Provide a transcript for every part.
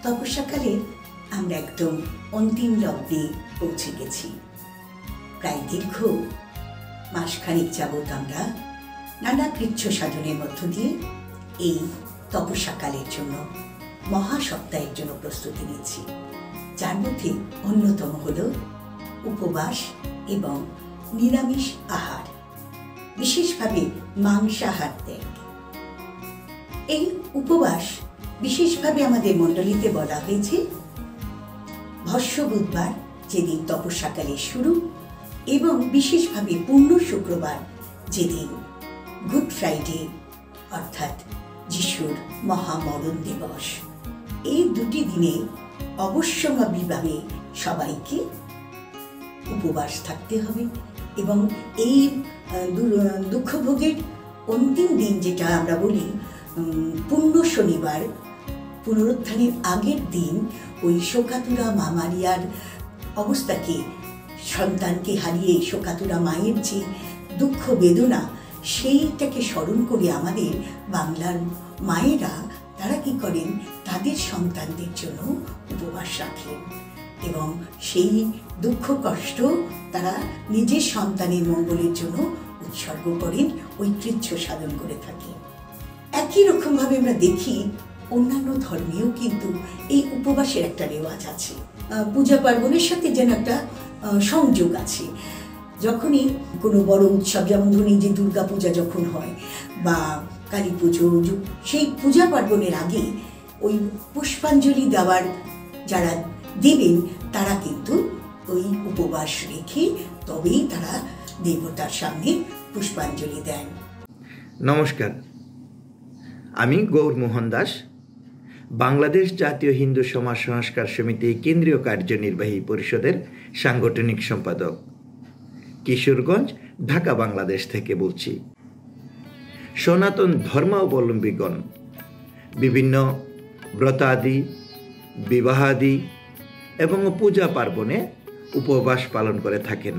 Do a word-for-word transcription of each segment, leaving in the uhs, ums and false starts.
তপস্যাকালে আমরা একদম অন্তিম লগ্নে পৌঁছে গেছি। প্রায় দীর্ঘ মাসখানিক যাবৎ আমরা নানা কৃচ্ছ সাধনের মধ্য দিয়ে এই তপস্যাকালের জন্য মহাসপ্তাহের জন্য প্রস্তুতি নিচ্ছি, যার মধ্যে অন্যতম হল উপবাস এবং নিরামিষ আহার, বিশেষভাবে মাংসাহার ত্যাগ। এই উপবাস বিশেষভাবে আমাদের মণ্ডলীতে বলা হয়েছে ভস্য বুধবার, যেদিন তপস্যাকালের শুরু, এবং বিশেষভাবে পূর্ণ শুক্রবার, যেদিন গুড ফ্রাইডে অর্থাৎ যিশুর মহামরণ দিবস। এই দুটি দিনে অবশ্যম্ভাবীভাবে সবাইকে উপবাস থাকতে হবে এবং এই দুঃখভোগের অন্তিম দিন, যেটা আমরা বলি পূর্ণ শনিবার, পুনরুত্থানের আগের দিন, ওই শোকাতুরা মা মারিয়ার অবস্থাকে, সন্তানকে হারিয়ে শোকাতুরা মায়ের যে দুঃখ বেদনা, সেইটাকে স্মরণ করে আমাদের বাংলার মায়েরা তারা কি করেন, তাদের সন্তানদের জন্য উপবাস রাখেন এবং সেই দুঃখ কষ্ট তারা নিজের সন্তানের মঙ্গলের জন্য উৎসর্গ করেন, ঐতিহ্য সাধন করে থাকেন। একই রকমভাবে আমরা দেখি অন্যান্য ধর্মেও কিন্তু এই উপবাসের একটা রেওয়াজ আছে, পূজা পার্বণের সাথে যেন একটা সংযোগ আছে। যখনই কোনো বড় উৎসব, যেমন ধরুন যে দুর্গা পূজা যখন হয় বা কালী পুজো, সেই পূজা পার্বণের আগে ওই পুষ্পাঞ্জলি দেওয়ার যারা দেবেন তারা কিন্তু ওই উপবাস রেখে তবেই তারা দেবতার সামনে পুষ্পাঞ্জলি দেন। নমস্কার, আমি গৌর মোহন দাস, বাংলাদেশ জাতীয় হিন্দু সমাজ সংস্কার সমিতি কেন্দ্রীয় কার্যনির্বাহী পরিষদের সাংগঠনিক সম্পাদক, কিশোরগঞ্জ, ঢাকা, বাংলাদেশ থেকে বলছি। সনাতন ধর্মাবলম্বীগণ বিভিন্ন ব্রতাদি, বিবাহাদি এবং পূজা পার্বণে উপবাস পালন করে থাকেন।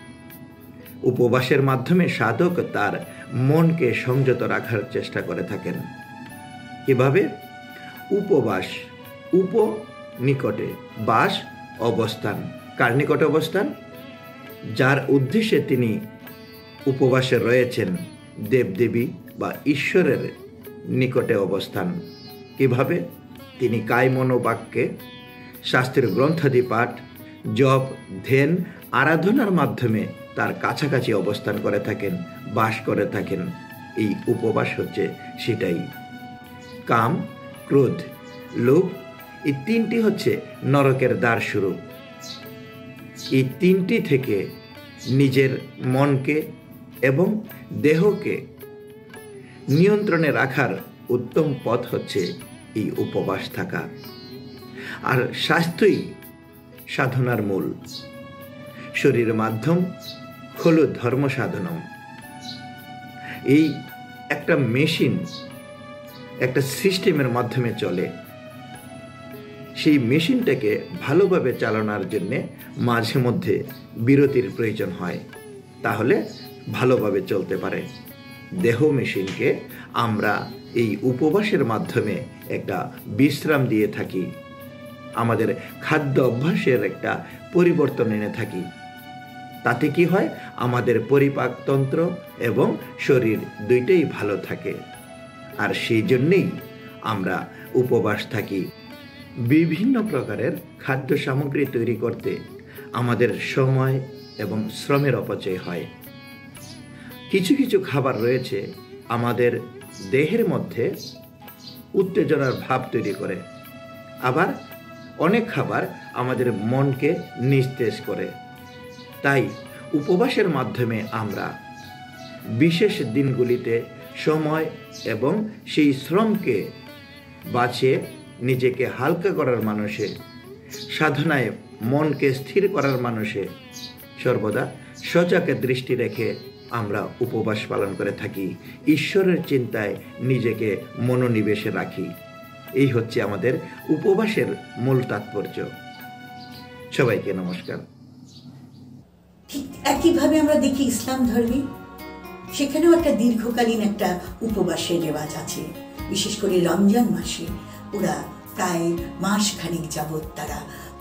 উপবাসের মাধ্যমে সাধক তার মনকে সংযত রাখার চেষ্টা করে থাকেন। কিভাবে? উপবাস, উপ নিকটে, বাস অবস্থান। কার নিকটে অবস্থান? যার উদ্দেশ্যে তিনি উপবাসে রয়েছেন, দেবদেবী বা ঈশ্বরের নিকটে অবস্থান। কিভাবে? তিনি কায় মনোবাক্যে শাস্ত্রের গ্রন্থাদি পাঠ, জপ, ধ্যান, আরাধনার মাধ্যমে তার কাছাকাছি অবস্থান করে থাকেন, বাস করে থাকেন। এই উপবাস হচ্ছে সেটাই। কাম, ক্রোধ, লোভ, এই তিনটি হচ্ছে নরকের দ্বার স্বরূপ। এই তিনটি থেকে নিজের মনকে এবং দেহকে নিয়ন্ত্রণে রাখার উত্তম পথ হচ্ছে এই উপবাস থাকা। আর স্বাস্থ্যই সাধনার মূল। শরীর মাধ্যম হল ধর্ম সাধনম। এই একটা মেশিন একটা সিস্টেমের মাধ্যমে চলে। সেই মেশিনটাকে ভালোভাবে চালানোর জন্যে মাঝে মধ্যে বিরতির প্রয়োজন হয়, তাহলে ভালোভাবে চলতে পারে। দেহ মেশিনকে আমরা এই উপবাসের মাধ্যমে একটা বিশ্রাম দিয়ে থাকি, আমাদের খাদ্য অভ্যাসের একটা পরিবর্তন এনে থাকি। তাতে কি হয়? আমাদের পরিপাকতন্ত্র এবং শরীর দুইটাই ভালো থাকে। আর সেই জন্যেই আমরা উপবাস থাকি। বিভিন্ন প্রকারের খাদ্য সামগ্রী তৈরি করতে আমাদের সময় এবং শ্রমের অপচয় হয়। কিছু কিছু খাবার রয়েছে আমাদের দেহের মধ্যে উত্তেজনার ভাব তৈরি করে, আবার অনেক খাবার আমাদের মনকে নিস্তেজ করে। তাই উপবাসের মাধ্যমে আমরা বিশেষ দিনগুলিতে সময় এবং সেই শ্রমকে বাঁচিয়ে নিজেকে হালকা করার মানুষে, সাধনায় মনকে স্থির করার মানুষে সর্বদা সজাগে দৃষ্টি রেখে আমরা উপবাস পালন করে থাকি। ঈশ্বরের চিন্তায় নিজেকে মনোনিবেশে রাখি। এই হচ্ছে আমাদের উপবাসের মূল তাৎপর্য। সবাইকে নমস্কার। ঠিক একইভাবে আমরা দেখি ইসলাম ধর্মে, সেখানেও একটা দীর্ঘকালীন একটা উপবাসের রেওয়াজ আছে। বিশেষ করে রমজান মাসে ওরা প্রায় মাস খানিক যাবৎ তারা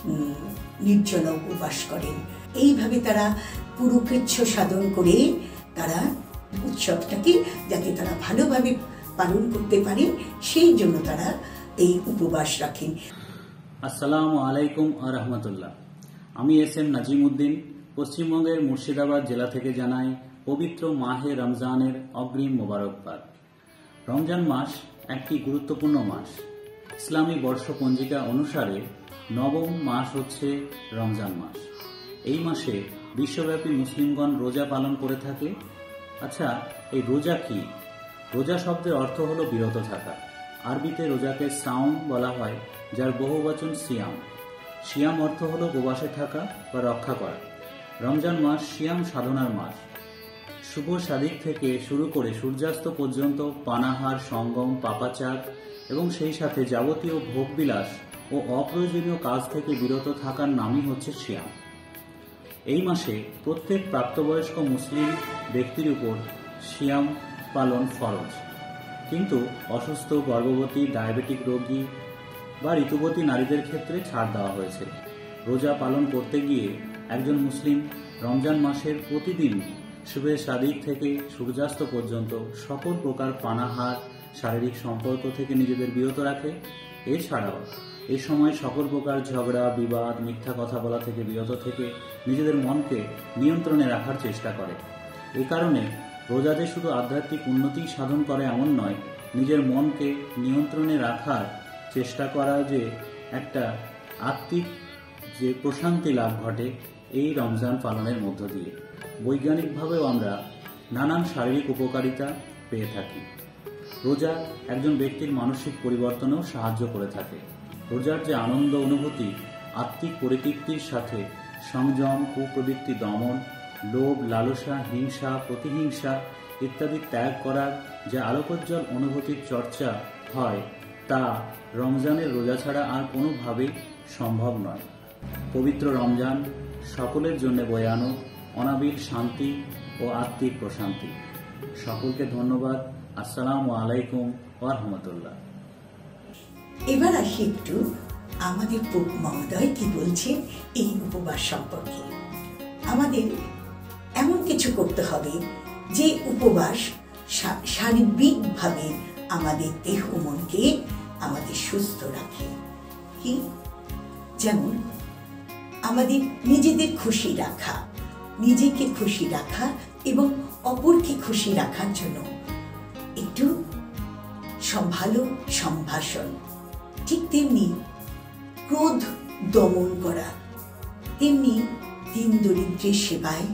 নির্জলা উপবাস করেন। এইভাবে তারা পুরো কৃচ্ছ সাধন করে তারা উৎসবটাকে যাতে তারা ভালোভাবে পালন করতে পারে সেই জন্য তারা এই উপবাস রাখেন। আসসালামু আলাইকুম ওয়া রাহমাতুল্লাহ। আমি এস এম নাজিমউদ্দিন পশ্চিমবঙ্গের মুর্শিদাবাদ জেলা থেকে জানাই পবিত্র মাহে রমজানের অগ্রিম মোবারকবাদ। রমজান মাস একটি গুরুত্বপূর্ণ মাস। ইসলামী বর্ষ পঞ্জিকা অনুসারে নবম মাস হচ্ছে রমজান মাস। এই মাসে বিশ্বব্যাপী মুসলিমগণ রোজা পালন করে থাকে। আচ্ছা, এই রোজা কি? রোজা শব্দের অর্থ হলো বিরত থাকা। আরবিতে রোজাকে সাওম বলা হয়, যার বহুবচন সিয়াম। সিয়াম অর্থ হলো উপবাসে থাকা বা রক্ষা করা। রমজান মাস সিয়াম সাধনার মাস। শুভ সাদিক থেকে শুরু করে সূর্যাস্ত পর্যন্ত পানাহার, সঙ্গম, পাপাচার এবং সেই সাথে যাবতীয় ভোগবিলাস ও অপ্রয়োজনীয় কাজ থেকে বিরত থাকার নামই হচ্ছে সিয়াম। এই মাসে প্রত্যেক প্রাপ্তবয়স্ক মুসলিম ব্যক্তির উপর সিয়াম পালন ফরজ, কিন্তু অসুস্থ, গর্ভবতী, ডায়াবেটিক রোগী বা ঋতুবতী নারীদের ক্ষেত্রে ছাড় দেওয়া হয়েছে। রোজা পালন করতে গিয়ে একজন মুসলিম রমজান মাসের প্রতিদিন শুভে সাদিক থেকে সূর্যাস্ত পর্যন্ত সকল প্রকার পানাহার, শারীরিক সম্পর্ক থেকে নিজেদের বিরত রাখে। এছাড়াও এই সময় সকল প্রকার ঝগড়া, বিবাদ, মিথ্যা কথা বলা থেকে বিরত থেকে নিজেদের মনকে নিয়ন্ত্রণে রাখার চেষ্টা করে। এই কারণে রোজা যে শুধু আধ্যাত্মিক উন্নতি সাধন করে এমন নয়, নিজের মনকে নিয়ন্ত্রণে রাখার চেষ্টা করা যে একটা আত্মিক যে প্রশান্তি লাভ ঘটে এই রমজান পালনের মধ্য দিয়ে। বৈজ্ঞানিকভাবেও আমরা নানান শারীরিক উপকারিতা পেয়ে থাকি। রোজা একজন ব্যক্তির মানসিক পরিবর্তনেও সাহায্য করে থাকে। রোজার যে আনন্দ অনুভূতি আত্মিক পরিতৃপ্তির সাথে সংযম, কুপ্রবৃত্তি দমন, লোভ, লালসা, হিংসা, প্রতিহিংসা ইত্যাদি ত্যাগ করার যে আলোকোজ্জ্বল অনুভূতির চর্চা হয়, তা রমজানের রোজা ছাড়া আর কোনোভাবেই সম্ভব নয়। পবিত্র রমজান সকলের জন্য বয়ে আনো অনাবিল শান্তি ও আত্মিক প্রশান্তি। সকলকে ধন্যবাদ। আসসালামু আলাইকুম ওয়া রাহমাতুল্লাহ। এবার আসি একটু আমাদের পোপ মহোদয় কি বলছেন এই উপবাস সম্পর্কে। আমাদের এমন কিছু করতে হবে যে উপবাস সার্বিকভাবে আমাদের দেহ মনকে আমাদের সুস্থ রাখে। কি? যেমন আমাদের নিজেদের খুশি রাখা, নিজেকে খুশি রাখা এবং অপরকে খুশি রাখার জন্য একটু ভালো সম্ভাষণ, ঠিক তেমনি ক্রোধ দমন করা, তেমনি দিন দরিদ্রের সেবায়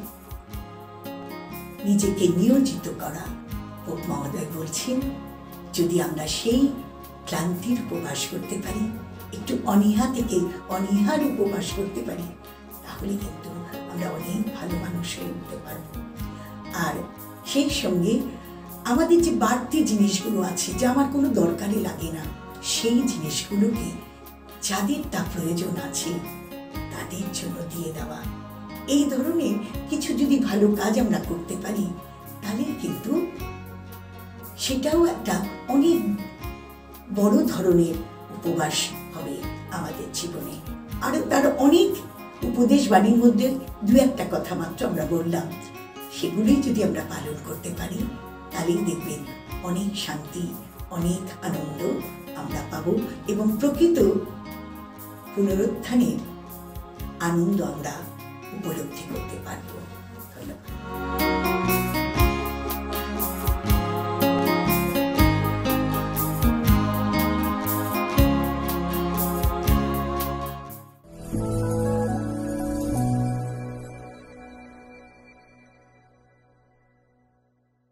নিজেকে নিয়োজিত করা। পোপ মহোদয় বলছেন, যদি আমরা সেই ক্লান্তির উপবাস করতে পারি, একটু অনীহা থেকে অনীহার উপবাস করতে পারি, তাহলে কিন্তু আমরা অনেক ভালো মানুষ হয়ে উঠতে পারব। আর সেই সঙ্গে আমাদের যে বাড়তি জিনিসগুলো আছে যা আমার কোনো দরকারই লাগে না, সেই জিনিসগুলোকে যাদের তা প্রয়োজন আছে তাদের জন্য দিয়ে দেওয়া। এই ধরনের কিছু যদি ভালো কাজ আমরা করতে পারি, তাহলে কিন্তু সেটাও একটা অনেক বড় ধরনের উপবাস হবে আমাদের জীবনে। আরো তার অনেক উপদেশ বাণীর মধ্যে দু একটা কথা মাত্র আমরা বললাম, সেগুলি যদি আমরা পালন করতে পারি, তাহলেই দেখবেন অনেক শান্তি, অনেক আনন্দ আমরা পাবো এবং প্রকৃত পুনরুত্থানের আনন্দ আমরা উপলব্ধি করতে পারবো।